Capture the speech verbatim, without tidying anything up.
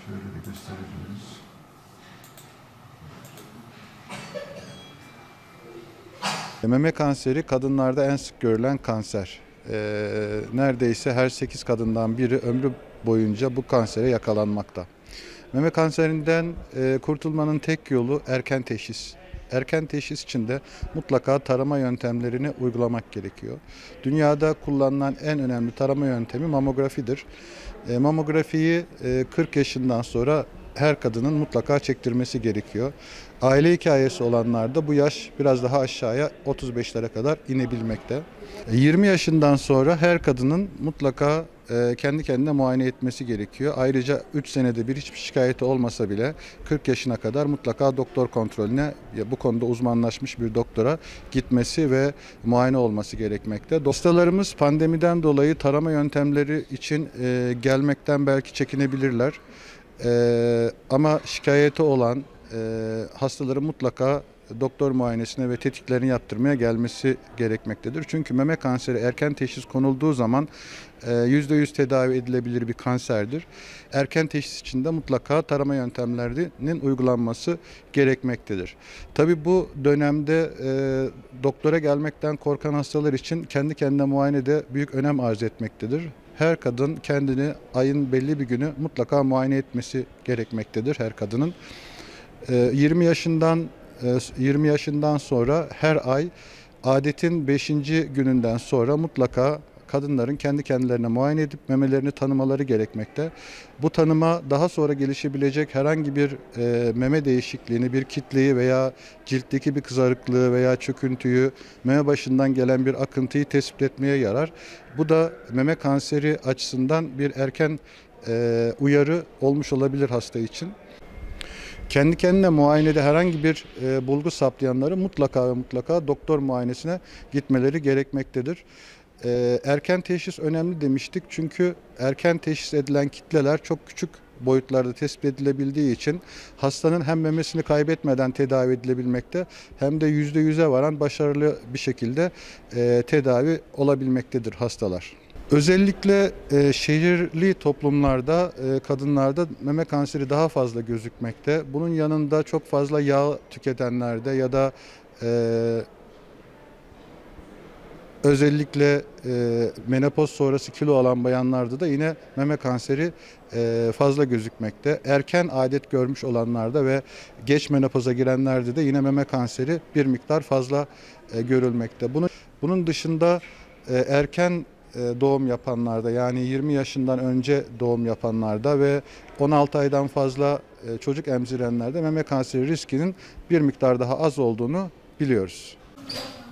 Şöyle de gösterebiliriz. Meme kanseri kadınlarda en sık görülen kanser. Ee, neredeyse her sekiz kadından biri ömrü boyunca bu kansere yakalanmakta. Meme kanserinden e, kurtulmanın tek yolu erken teşhis. Erken teşhis için de mutlaka tarama yöntemlerini uygulamak gerekiyor. Dünyada kullanılan en önemli tarama yöntemi mamografidir. E, mamografiyi e, kırk yaşından sonra her kadının mutlaka çektirmesi gerekiyor. Aile hikayesi olanlarda bu yaş biraz daha aşağıya otuz beşlere kadar inebilmekte. yirmi yaşından sonra her kadının mutlaka kendi kendine muayene etmesi gerekiyor. Ayrıca üç senede bir hiçbir şikayeti olmasa bile kırk yaşına kadar mutlaka doktor kontrolüne, bu konuda uzmanlaşmış bir doktora gitmesi ve muayene olması gerekmekte. Hastalarımız pandemiden dolayı tarama yöntemleri için gelmekten belki çekinebilirler. Ama şikayeti olan hastaların mutlaka doktor muayenesine ve tetkiklerini yaptırmaya gelmesi gerekmektedir. Çünkü meme kanseri erken teşhis konulduğu zaman yüzde yüz tedavi edilebilir bir kanserdir. Erken teşhis için de mutlaka tarama yöntemlerinin uygulanması gerekmektedir. Tabii bu dönemde e, doktora gelmekten korkan hastalar için kendi kendine muayene de büyük önem arz etmektedir. Her kadın kendini ayın belli bir günü mutlaka muayene etmesi gerekmektedir her kadının. yirmi yaşından yirmi yaşından sonra her ay adetin beşinci gününden sonra mutlaka kadınların kendi kendilerine muayene edip memelerini tanımaları gerekmekte. Bu tanıma daha sonra gelişebilecek herhangi bir e, meme değişikliğini, bir kitleyi veya ciltteki bir kızarıklığı veya çöküntüyü, meme başından gelen bir akıntıyı tespit etmeye yarar. Bu da meme kanseri açısından bir erken e, uyarı olmuş olabilir hasta için. Kendi kendine muayenede herhangi bir e, bulgu saptayanların mutlaka ve mutlaka doktor muayenesine gitmeleri gerekmektedir. E, erken teşhis önemli demiştik çünkü erken teşhis edilen kitleler çok küçük boyutlarda tespit edilebildiği için hastanın hem memesini kaybetmeden tedavi edilebilmekte hem de yüzde yüze varan başarılı bir şekilde e, tedavi olabilmektedir hastalar. Özellikle e, şehirli toplumlarda e, kadınlarda meme kanseri daha fazla gözükmekte. Bunun yanında çok fazla yağ tüketenlerde ya da e, özellikle e, menopoz sonrası kilo alan bayanlarda da yine meme kanseri e, fazla gözükmekte. Erken adet görmüş olanlarda ve geç menopoza girenlerde de yine meme kanseri bir miktar fazla e, görülmekte. Bunun, bunun dışında e, erken doğum yapanlarda, yani yirmi yaşından önce doğum yapanlarda ve on altı aydan fazla çocuk emzirenlerde meme kanseri riskinin bir miktar daha az olduğunu biliyoruz.